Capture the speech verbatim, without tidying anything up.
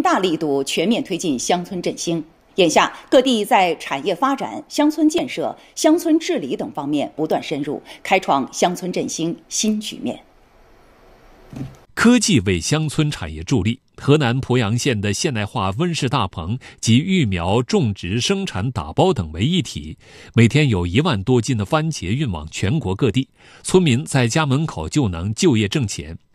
大力度全面推进乡村振兴。眼下，各地在产业发展、乡村建设、乡村治理等方面不断深入，开创乡村振兴新局面。 科技为乡村产业助力。河南濮阳县的现代化温室大棚集育苗、种植、生产、打包等为一体，每天有一万多斤的番茄运往全国各地，村民在家门口就能就业挣钱。